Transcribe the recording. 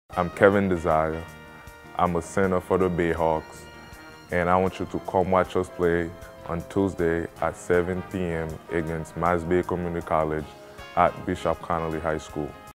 I'm Kevin Desire. I'm a center for the Bayhawks, and I want you to come watch us play on Tuesday at 7 p.m. against Mass Bay Community College at Bishop Connolly High School.